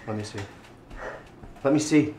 Let me see. Let me see.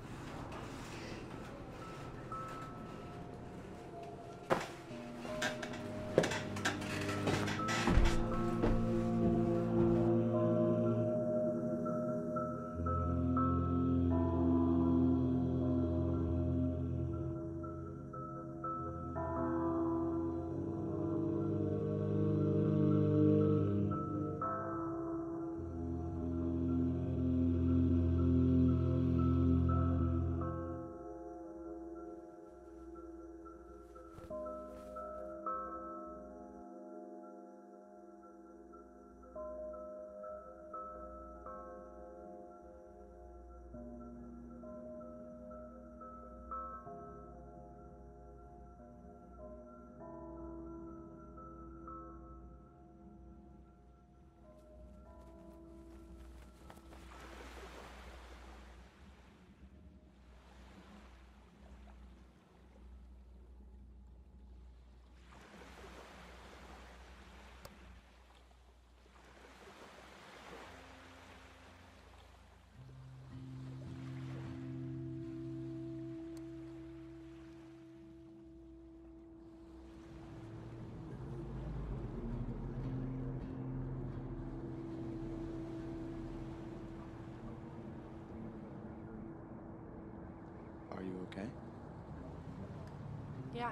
Are you okay? Yeah.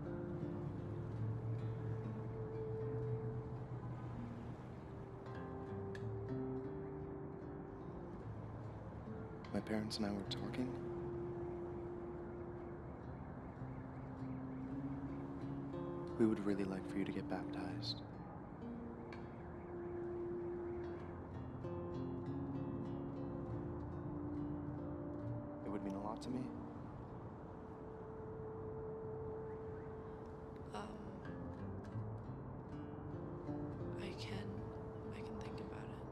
My parents and I were talking. We would really like for you to get baptized. It would mean a lot to me. I can think about it.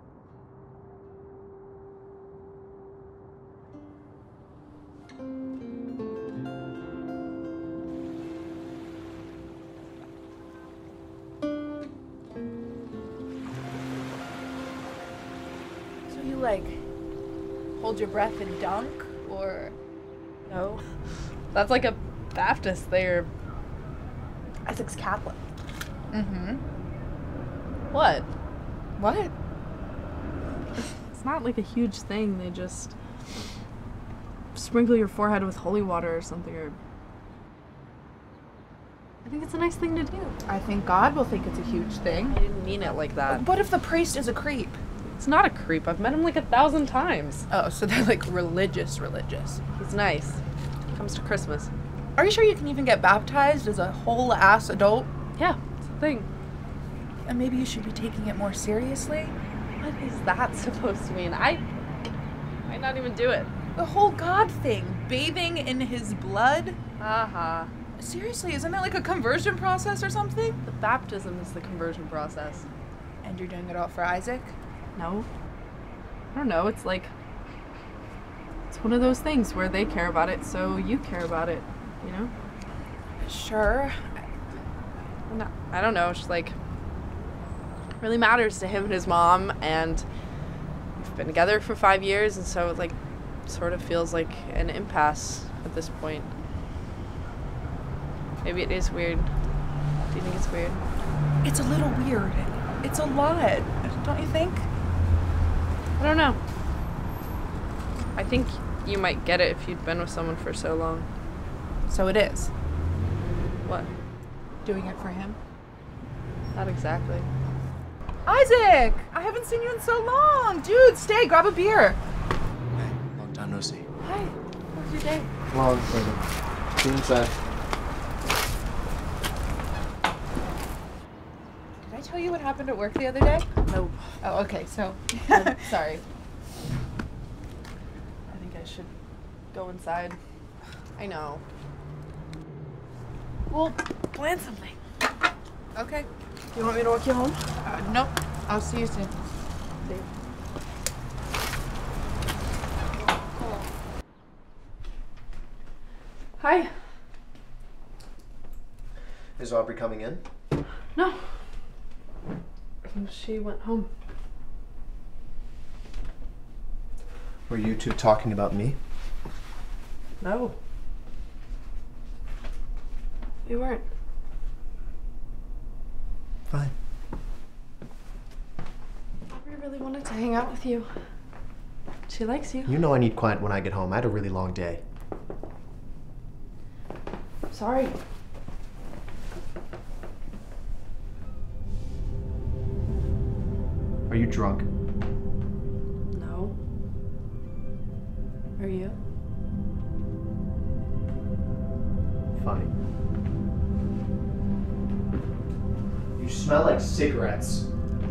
So you like hold your breath and dunk, or No. That's like a Baptist thing. Isaac's Catholic? Mm-hmm. What? What? It's not like a huge thing. They just sprinkle your forehead with holy water or something. Or I think it's a nice thing to do. I think God will think it's a huge thing. I didn't mean it like that. What if the priest is a creep? It's not a creep. I've met him like 1,000 times. Oh, so they're like religious. He's nice. He comes to Christmas. Are you sure you can even get baptized as a whole ass adult? Yeah, it's a thing. And maybe you should be taking it more seriously? What is that supposed to mean? I might not even do it. The whole God thing, bathing in his blood? Haha. Seriously, isn't that like a conversion process or something? The baptism is the conversion process. And you're doing it all for Isaac? No. I don't know. It's like, it's one of those things where they care about it, so you care about it, you know? Sure. No, I don't know. It's just like, really matters to him and his mom, and we've been together for 5 years, and so it like sort of feels like an impasse at this point. Maybe it is weird. Do you think it's weird? It's a little weird. It's a lot, don't you think? I don't know. I think you might get it if you'd been with someone for so long. So it is. What? Doing it for him? Not exactly. Isaac! I haven't seen you in so long! Dude, stay, grab a beer. Hey, long time no see. Hi, how was your day? Long second. Get inside. Did I tell you what happened at work the other day? No. Oh, okay, so, sorry. I think I should go inside. I know. Well, plan something. Okay. You want me to walk you home? Nope. I'll see you soon. Hi. Is Aubrey coming in? No. She went home. Were you two talking about me? No. We weren't. Fine. We really wanted to hang out with you. She likes you. You know I need quiet when I get home. I had a really long day. Sorry. Are you drunk? No. Are you? Funny. You smell like cigarettes.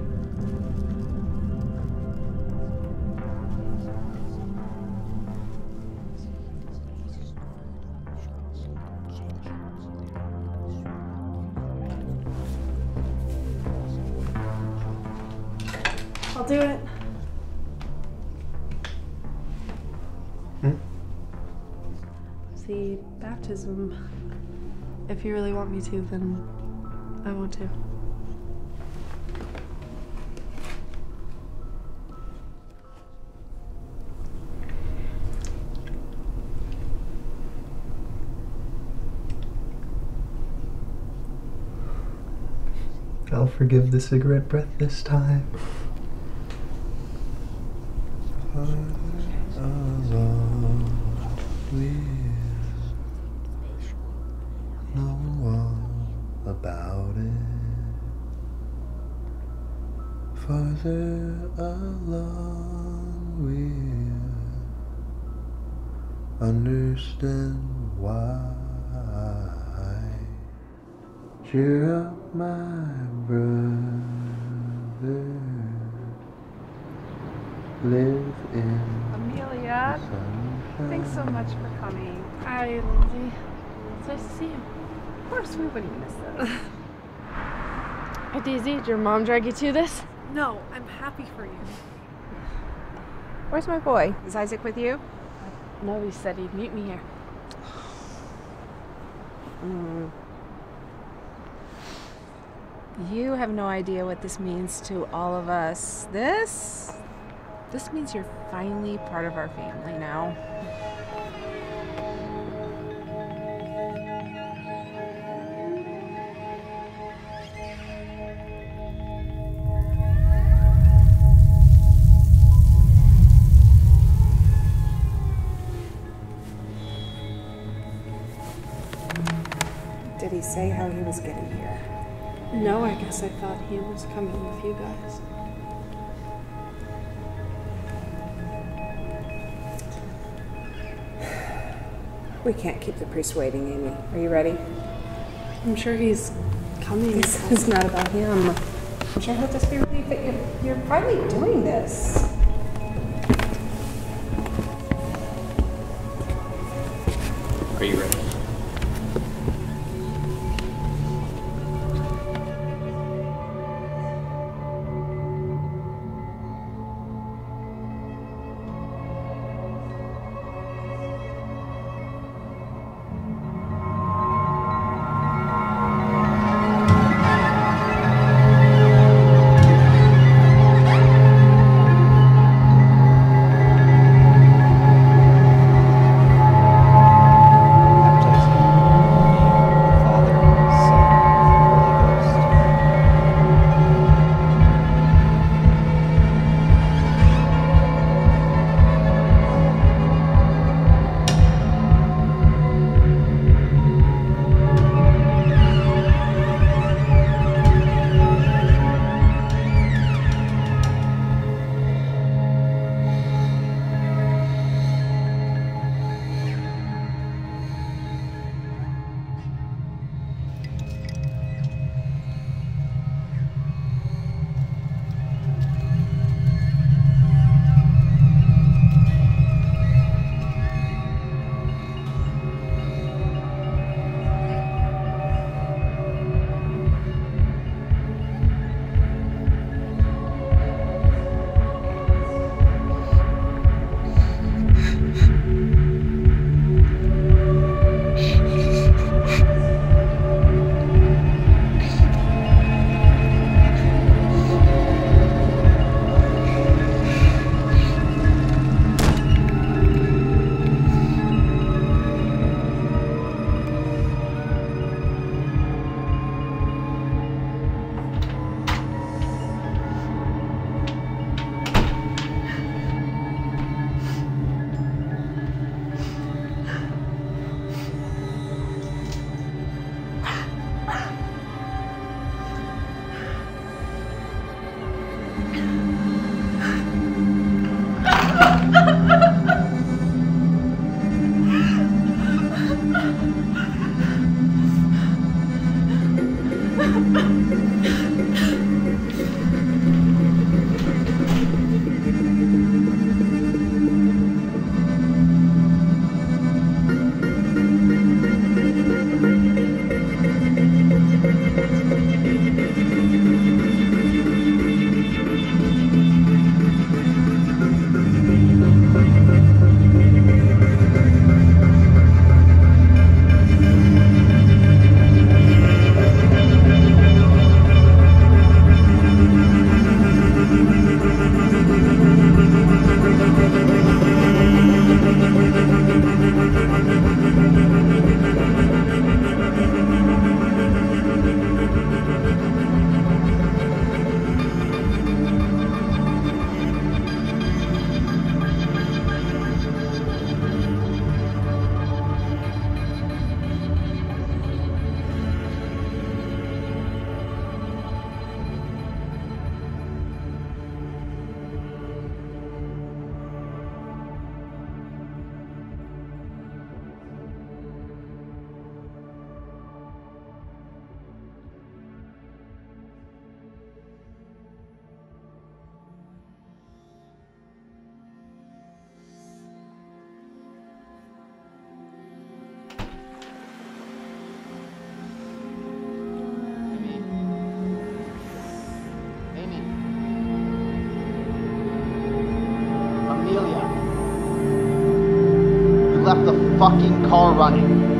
I'll do it. The baptism. If you really want me to, then I want to. I'll forgive the cigarette breath this time. About it. Further along, we'll understand why. Cheer up, my brother. Live in Amelia, the sunshine. thanks so much for coming. Hi, Lindsay. It's nice to see you. Of course, we wouldn't miss this. Hi, Daisy. Did your mom drag you to this? No, I'm happy for you. Where's my boy? Is Isaac with you? No, he said he'd meet me here. You have no idea what this means to all of us. This means you're finally part of our family now. Did he say how he was getting here? No, I guess I thought he was coming with you guys. We can't keep the priest waiting, Amy. Are you ready? I'm sure he's coming. It's not about him. I'm sure he'll just be relieved that you're finally doing this. Are you ready? Left the fucking car running.